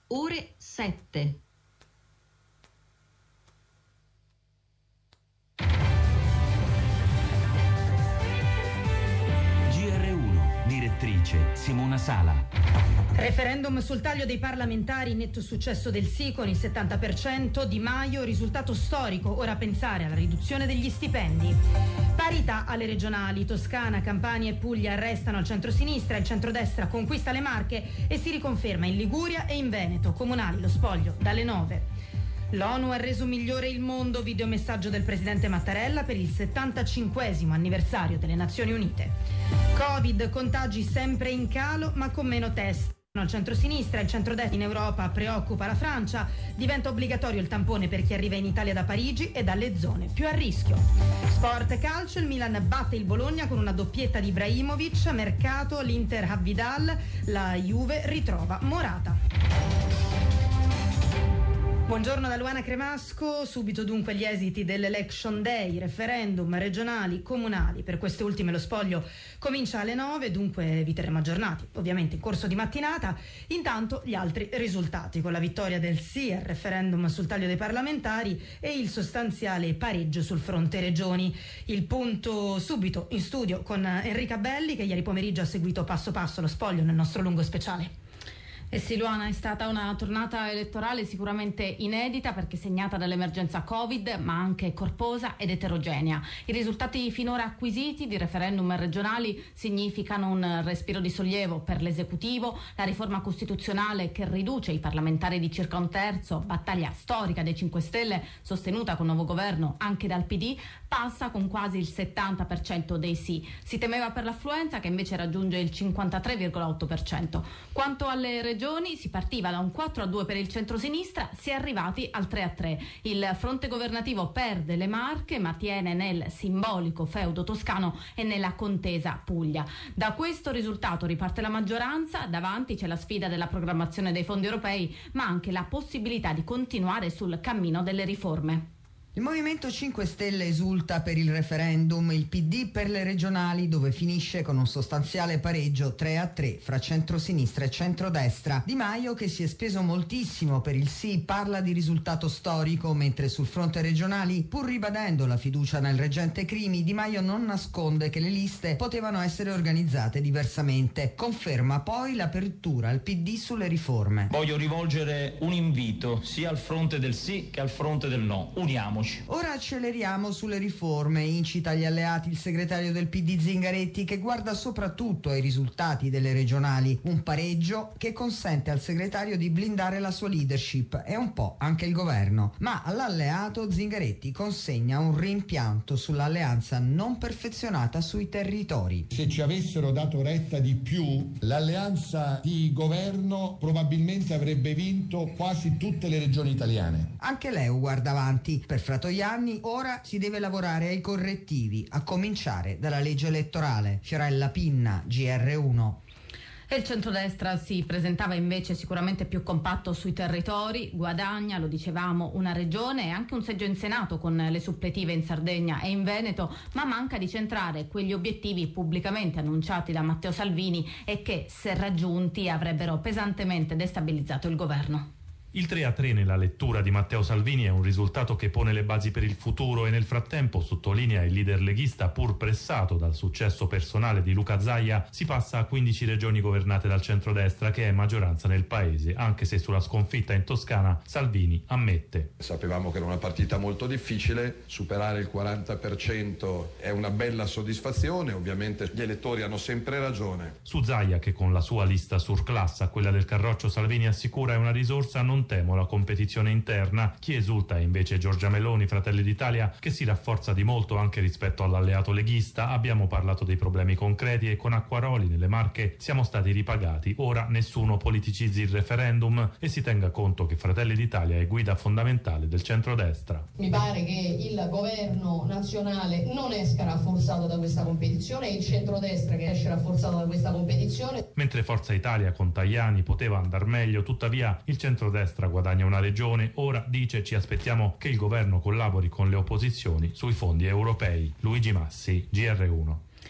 ore 7. GR1, direttrice Simona Sala. Referendum sul taglio dei parlamentari, netto successo del sì con il 70%, Di Maio, risultato storico, ora pensare alla riduzione degli stipendi. Parità alle regionali, Toscana, Campania e Puglia restano al centro-sinistra, il centrodestra conquista le Marche e si riconferma in Liguria e in Veneto, comunali lo spoglio dalle 9. L'ONU ha reso migliore il mondo, videomessaggio del presidente Mattarella per il 75° anniversario delle Nazioni Unite. Covid, contagi sempre in calo ma con meno test. Al centro-sinistra, il centrodestra in Europa preoccupa la Francia, diventa obbligatorio il tampone per chi arriva in Italia da Parigi e dalle zone più a rischio. Sport e calcio, il Milan batte il Bologna con una doppietta di Ibrahimovic, mercato, l'Inter ha Vidal, la Juve ritrova Morata. Buongiorno da Luana Cremasco, subito dunque gli esiti dell'Election Day, referendum regionali, comunali. Per queste ultime lo spoglio comincia alle 9, dunque vi terremo aggiornati, ovviamente in corso di mattinata. Intanto gli altri risultati, con la vittoria del sì al referendum sul taglio dei parlamentari e il sostanziale pareggio sul fronte regioni. Il punto subito in studio con Enrica Belli, che ieri pomeriggio ha seguito passo passo lo spoglio nel nostro lungo speciale. Eh sì, Luana, è stata una tornata elettorale sicuramente inedita perché segnata dall'emergenza Covid, ma anche corposa ed eterogenea. I risultati finora acquisiti di referendum regionali significano un respiro di sollievo per l'esecutivo, la riforma costituzionale che riduce i parlamentari di circa un terzo, battaglia storica dei 5 Stelle sostenuta con nuovo governo anche dal PD, passa con quasi il 70% dei sì. Si temeva per l'affluenza che invece raggiunge il 53,8%. Quanto alle regioni, si partiva da un 4-2 per il centrosinistra, si è arrivati al 3-3. Il fronte governativo perde le Marche, ma tiene nel simbolico feudo toscano e nella contesa Puglia. Da questo risultato riparte la maggioranza, davanti c'è la sfida della programmazione dei fondi europei, ma anche la possibilità di continuare sul cammino delle riforme. Il Movimento 5 Stelle esulta per il referendum, il PD per le regionali, dove finisce con un sostanziale pareggio 3-3 fra centrosinistra e centrodestra. Di Maio, che si è speso moltissimo per il sì, parla di risultato storico, mentre sul fronte regionali, pur ribadendo la fiducia nel reggente Crimi, Di Maio non nasconde che le liste potevano essere organizzate diversamente. Conferma poi l'apertura al PD sulle riforme. Voglio rivolgere un invito sia al fronte del sì che al fronte del no. Uniamoci. Ora acceleriamo sulle riforme, incita gli alleati il segretario del PD Zingaretti, che guarda soprattutto ai risultati delle regionali, un pareggio che consente al segretario di blindare la sua leadership e un po' anche il governo. Ma all'alleato Zingaretti consegna un rimpianto sull'alleanza non perfezionata sui territori. Se ci avessero dato retta di più, l'alleanza di governo probabilmente avrebbe vinto quasi tutte le regioni italiane. Anche Leu guarda avanti. Per Fratoianni ora si deve lavorare ai correttivi, a cominciare dalla legge elettorale. Fiorella Pinna, GR1. E il centrodestra si presentava invece sicuramente più compatto sui territori, guadagna, lo dicevamo, una regione e anche un seggio in Senato con le suppletive in Sardegna e in Veneto, ma manca di centrare quegli obiettivi pubblicamente annunciati da Matteo Salvini e che, se raggiunti, avrebbero pesantemente destabilizzato il governo. Il 3-3 nella lettura di Matteo Salvini è un risultato che pone le basi per il futuro e nel frattempo, sottolinea il leader leghista, pur pressato dal successo personale di Luca Zaia, si passa a 15 regioni governate dal centrodestra, che è maggioranza nel paese, anche se sulla sconfitta in Toscana Salvini ammette. Sapevamo che era una partita molto difficile, superare il 40% è una bella soddisfazione, ovviamente gli elettori hanno sempre ragione. Su Zaia, che con la sua lista surclass, quella del Carroccio Salvini assicura è una risorsa, non temo la competizione interna. Chi esulta è invece Giorgia Meloni, Fratelli d'Italia, che si rafforza di molto anche rispetto all'alleato leghista. Abbiamo parlato dei problemi concreti e con Acquaroli nelle Marche siamo stati ripagati. Ora nessuno politicizzi il referendum e si tenga conto che Fratelli d'Italia è guida fondamentale del centrodestra. Mi pare che il governo nazionale non esca rafforzato da questa competizione, è il centrodestra che esce rafforzato da questa competizione. Mentre Forza Italia con Tajani poteva andar meglio, tuttavia il centrodestra guadagna una regione. Ora, dice, ci aspettiamo che il governo collabori con le opposizioni sui fondi europei. Luigi Massi, GR1.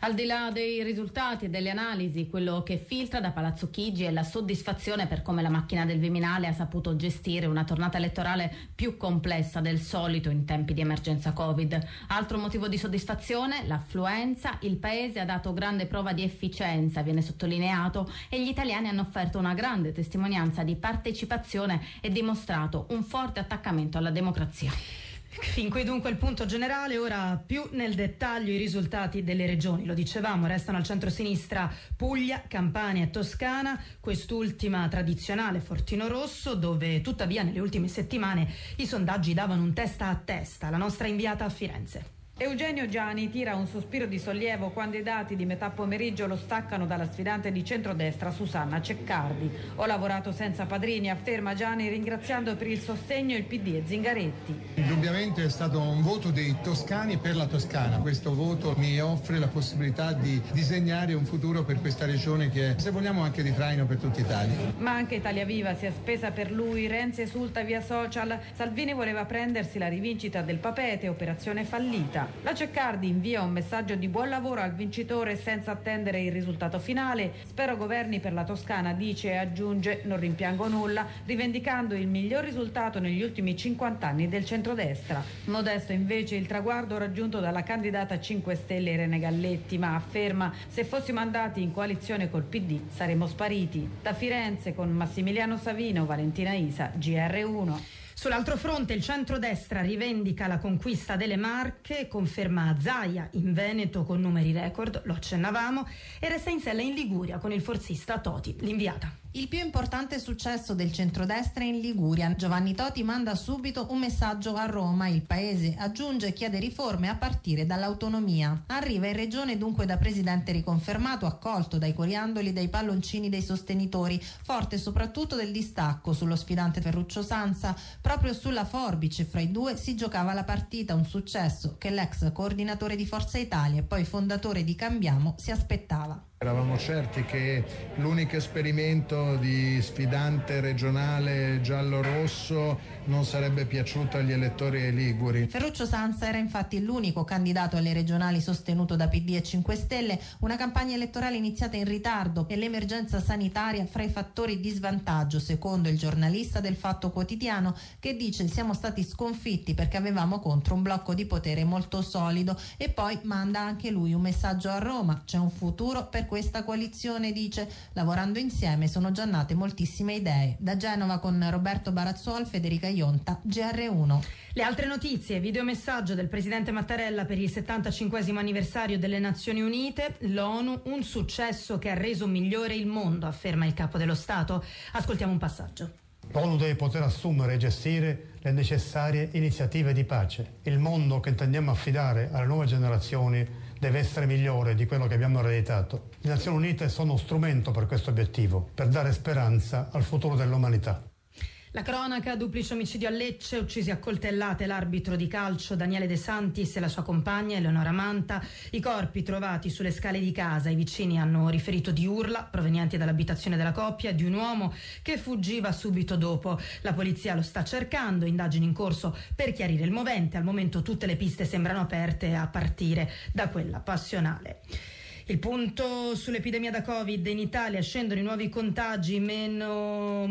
Al di là dei risultati e delle analisi, quello che filtra da Palazzo Chigi è la soddisfazione per come la macchina del Viminale ha saputo gestire una tornata elettorale più complessa del solito in tempi di emergenza Covid. Altro motivo di soddisfazione, l'affluenza. Il Paese ha dato grande prova di efficienza, viene sottolineato, e gli italiani hanno offerto una grande testimonianza di partecipazione e dimostrato un forte attaccamento alla democrazia. Fin qui dunque il punto generale, ora più nel dettaglio i risultati delle regioni. Lo dicevamo, restano al centro-sinistra Puglia, Campania e Toscana, quest'ultima tradizionale Fortino Rosso, dove tuttavia nelle ultime settimane i sondaggi davano un testa a testa. La nostra inviata a Firenze. Eugenio Giani tira un sospiro di sollievo quando i dati di metà pomeriggio lo staccano dalla sfidante di centrodestra Susanna Ceccardi. Ho lavorato senza padrini, afferma Giani, ringraziando per il sostegno il PD e Zingaretti. Indubbiamente è stato un voto dei toscani per la Toscana. Questo voto mi offre la possibilità di disegnare un futuro per questa regione che è, se vogliamo, anche di traino per tutta Italia. Ma anche Italia Viva si è spesa per lui. Renzi esulta via social. Salvini voleva prendersi la rivincita del Papete, operazione fallita. La Ceccardi invia un messaggio di buon lavoro al vincitore senza attendere il risultato finale. Spero governi per la Toscana, dice e aggiunge: non rimpiango nulla, rivendicando il miglior risultato negli ultimi 50 anni del centrodestra. Modesto invece il traguardo raggiunto dalla candidata 5 Stelle Irene Galletti, ma afferma: se fossimo andati in coalizione col PD saremmo spariti. Da Firenze con Massimiliano Savino, Valentina Isa, GR1. Sull'altro fronte il centrodestra rivendica la conquista delle Marche, conferma Zaia in Veneto con numeri record, lo accennavamo, e resta in sella in Liguria con il forzista Toti. L'inviata. Il più importante successo del centrodestra è in Liguria. Giovanni Toti manda subito un messaggio a Roma. Il paese, aggiunge, chiede riforme a partire dall'autonomia. Arriva in regione dunque da presidente riconfermato, accolto dai coriandoli e dai palloncini dei sostenitori, forte soprattutto del distacco sullo sfidante Ferruccio Sanza. Proprio sulla forbice fra i due si giocava la partita, un successo che l'ex coordinatore di Forza Italia e poi fondatore di Cambiamo si aspettava. Eravamo certi che l'unico esperimento di sfidante regionale giallo-rosso non sarebbe piaciuto agli elettori liguri. Ferruccio Sanza era infatti l'unico candidato alle regionali sostenuto da PD e 5 Stelle, una campagna elettorale iniziata in ritardo e l'emergenza sanitaria fra i fattori di svantaggio, secondo il giornalista del Fatto Quotidiano, che dice: siamo stati sconfitti perché avevamo contro un blocco di potere molto solido, e poi manda anche lui un messaggio a Roma: c'è un futuro per questa coalizione, dice, lavorando insieme sono già nate moltissime idee. Da Genova con Roberto Barazzuol, Federica Ionta, GR1. Le altre notizie: videomessaggio del presidente Mattarella per il 75° anniversario delle Nazioni Unite, l'ONU, un successo che ha reso migliore il mondo, afferma il capo dello Stato. Ascoltiamo un passaggio. L'ONU deve poter assumere e gestire le necessarie iniziative di pace. Il mondo che intendiamo affidare alle nuove generazioni deve essere migliore di quello che abbiamo ereditato. Le Nazioni Unite sono uno strumento per questo obiettivo, per dare speranza al futuro dell'umanità. La cronaca: duplice omicidio a Lecce, uccisi a coltellate l'arbitro di calcio Daniele De Santis e la sua compagna Eleonora Manta. I corpi trovati sulle scale di casa. I vicini hanno riferito di urla provenienti dall'abitazione della coppia e di un uomo che fuggiva subito dopo. La polizia lo sta cercando, indagini in corso per chiarire il movente. Al momento tutte le piste sembrano aperte, a partire da quella passionale. Il punto sull'epidemia da Covid: in Italia scendono i nuovi contagi, meno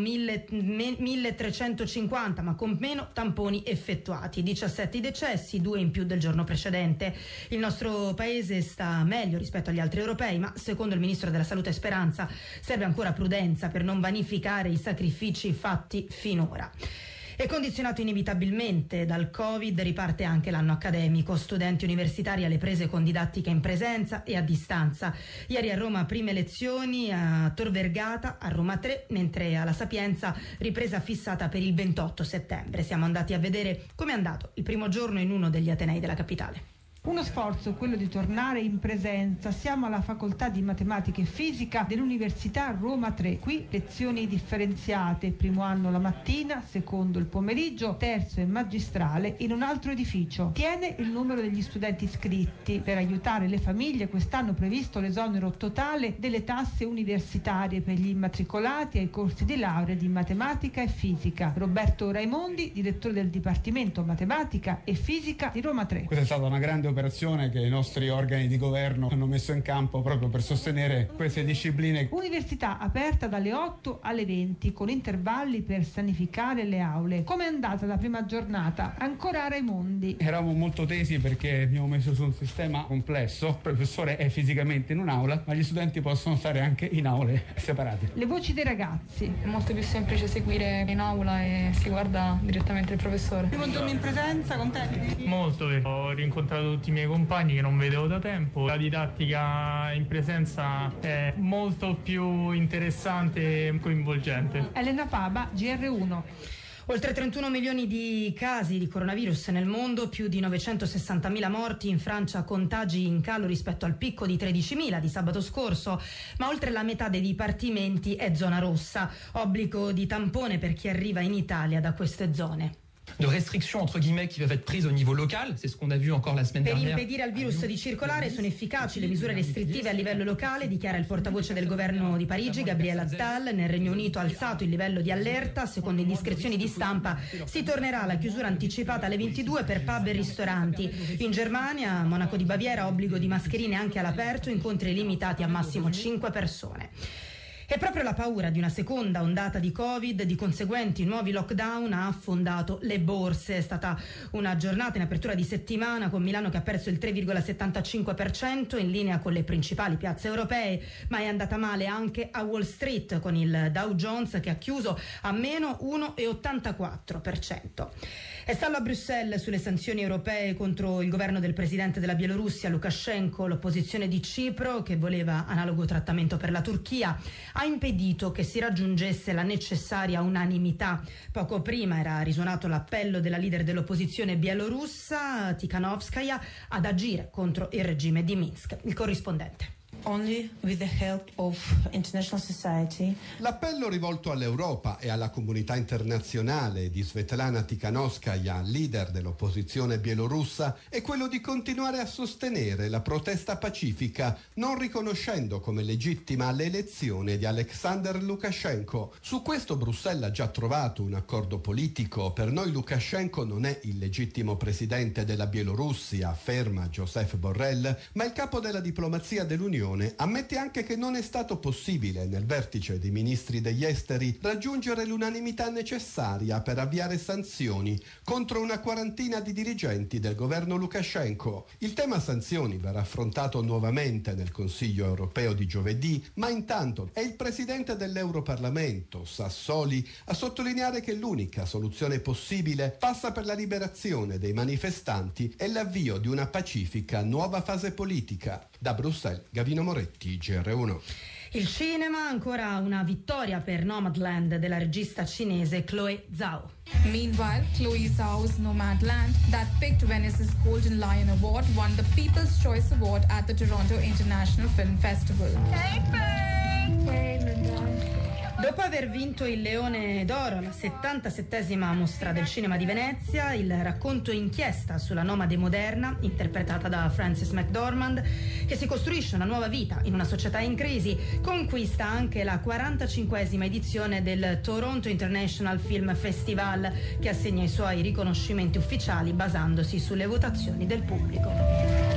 1350, ma con meno tamponi effettuati. 17 decessi, 2 in più del giorno precedente. Il nostro paese sta meglio rispetto agli altri europei, ma secondo il ministro della Salute Speranza serve ancora prudenza per non vanificare i sacrifici fatti finora. E condizionato inevitabilmente dal Covid riparte anche l'anno accademico. Studenti universitari alle prese con didattica in presenza e a distanza. Ieri a Roma prime lezioni, a Tor Vergata, a Roma 3, mentre alla Sapienza ripresa fissata per il 28 settembre. Siamo andati a vedere come è andato il primo giorno in uno degli atenei della capitale. Uno sforzo, quello di tornare in presenza. Siamo alla facoltà di matematica e fisica dell'Università Roma 3. Qui lezioni differenziate, primo anno la mattina, secondo il pomeriggio, terzo e magistrale in un altro edificio. Tiene il numero degli studenti iscritti. Per aiutare le famiglie quest'anno è previsto l'esonero totale delle tasse universitarie per gli immatricolati ai corsi di laurea di matematica e fisica. Roberto Raimondi, direttore del Dipartimento Matematica e Fisica di Roma 3. Questa è stata una grande l'operazione che i nostri organi di governo hanno messo in campo proprio per sostenere queste discipline. Università aperta dalle 8 alle 20 con intervalli per sanificare le aule. Come è andata la prima giornata? Ancora Raimondi. Eravamo molto tesi perché abbiamo messo su un sistema complesso. Il professore è fisicamente in un'aula, ma gli studenti possono stare anche in aule separate. Le voci dei ragazzi. È molto più semplice seguire in aula e si guarda direttamente il professore. Primo giorno in presenza con te? Molto, ho rincontrato tutti i miei compagni che non vedevo da tempo. La didattica in presenza è molto più interessante e coinvolgente. Elena Paba, GR1. Oltre 31 milioni di casi di coronavirus nel mondo, più di 960.000 morti, in Francia contagi in calo rispetto al picco di 13.000 di sabato scorso, ma oltre la metà dei dipartimenti è zona rossa, obbligo di tampone per chi arriva in Italia da queste zone. De restrictions entre guillemets qui peuvent être prises au niveau local, c'est ce qu'on a vu encore la semaine dernière. Per impedire al virus di circolare sono efficaci le misure restrittive a livello locale, dichiara il portavoce del governo di Parigi, Gabriel Attal. Nel Regno Unito ha alzato il livello di allerta, secondo indiscrezioni di stampa si tornerà alla chiusura anticipata alle 22 per pub e ristoranti. In Germania, a Monaco di Baviera, obbligo di mascherine anche all'aperto, incontri limitati a massimo 5 persone. E proprio la paura di una seconda ondata di Covid, di conseguenti nuovi lockdown, ha affondato le borse. È stata una giornata in apertura di settimana con Milano che ha perso il 3,75% in linea con le principali piazze europee, ma è andata male anche a Wall Street con il Dow Jones che ha chiuso a meno 1,84%. È stallo a Bruxelles sulle sanzioni europee contro il governo del presidente della Bielorussia, Lukashenko. L'opposizione di Cipro, che voleva analogo trattamento per la Turchia, ha impedito che si raggiungesse la necessaria unanimità. Poco prima era risuonato l'appello della leader dell'opposizione bielorussa, Tikhanovskaya, ad agire contro il regime di Minsk. Il corrispondente. Only with the help of international society. L'appello rivolto all'Europa e alla comunità internazionale di Svetlana Tikhanovskaya, leader dell'opposizione bielorussa, è quello di continuare a sostenere la protesta pacifica, non riconoscendo come legittima l'elezione di Alexander Lukashenko. Su questo Bruxelles ha già trovato un accordo politico. Per noi Lukashenko non è il legittimo presidente della Bielorussia, afferma Josep Borrell, ma il capo della diplomazia dell'Unione ammette anche che non è stato possibile nel vertice dei ministri degli esteri raggiungere l'unanimità necessaria per avviare sanzioni contro una quarantina di dirigenti del governo Lukashenko. Il tema sanzioni verrà affrontato nuovamente nel Consiglio europeo di giovedì, ma intanto è il presidente dell'Europarlamento, Sassoli, a sottolineare che l'unica soluzione possibile passa per la liberazione dei manifestanti e l'avvio di una pacifica nuova fase politica. Da Bruxelles, Gavino Moretti, GR1. Il cinema, ancora una vittoria per Nomadland della regista cinese Chloe Zhao. Meanwhile, Chloe Zhao's Nomadland, that picked Venice's Golden Lion Award, won the People's Choice Award at the Toronto International Film Festival. Dopo aver vinto il Leone d'Oro alla 77esima mostra del cinema di Venezia, il racconto inchiesta sulla nomade moderna, interpretata da Frances McDormand, che si costruisce una nuova vita in una società in crisi, conquista anche la 45esima edizione del Toronto International Film Festival, che assegna i suoi riconoscimenti ufficiali basandosi sulle votazioni del pubblico.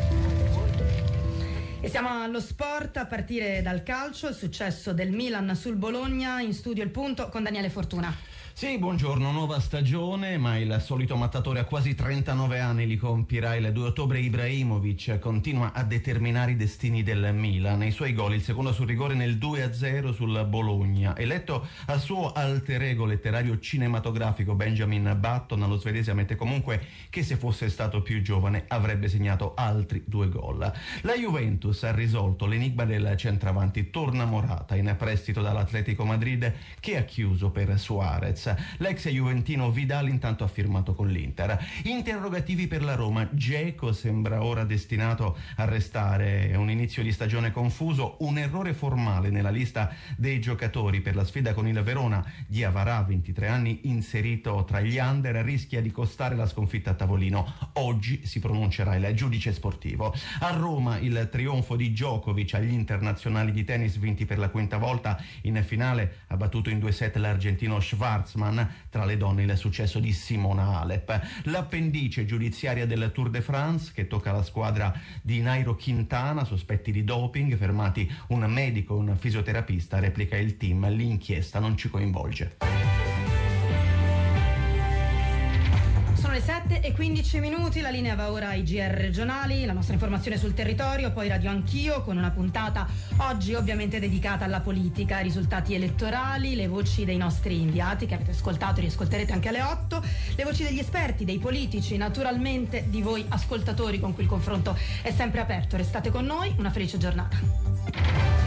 E siamo allo sport, a partire dal calcio, il successo del Milan sul Bologna. In studio Il Punto con Daniele Fortuna. Sì, buongiorno, nuova stagione, ma il solito mattatore a quasi 39 anni li compirà il 2 ottobre. Ibrahimovic continua a determinare i destini del Milan. I suoi gol, il secondo sul rigore nel 2-0 sul Bologna. Eletto al suo alter ego letterario cinematografico Benjamin Button, lo svedese ammette comunque che se fosse stato più giovane avrebbe segnato altri 2 gol. La Juventus ha risolto l'enigma del centravanti. Torna Morata in prestito dall'Atletico Madrid, che ha chiuso per Suarez. L'ex juventino Vidal intanto ha firmato con l'Inter. Interrogativi per la Roma. Dzeko sembra ora destinato a restare. È un inizio di stagione confuso, un errore formale nella lista dei giocatori per la sfida con il Verona. Diawara, 23 anni, inserito tra gli under, rischia di costare la sconfitta a tavolino. Oggi si pronuncerà il giudice sportivo. A Roma il trionfo di Djokovic agli internazionali di tennis vinti per la quinta volta. In finale ha battuto in 2 set l'argentino Schwarz sportsman, tra le donne il successo di Simona Halep. L'appendice giudiziaria del Tour de France che tocca la squadra di Nairo Quintana, sospetti di doping, fermati un medico e un fisioterapista, replica il team, l'inchiesta non ci coinvolge. Sono le 7:15, la linea va ora ai GR regionali, la nostra informazione sul territorio, poi Radio Anch'io con una puntata oggi ovviamente dedicata alla politica, ai risultati elettorali, le voci dei nostri inviati che avete ascoltato e riascolterete anche alle 8, le voci degli esperti, dei politici, naturalmente di voi ascoltatori con cui il confronto è sempre aperto. Restate con noi, una felice giornata.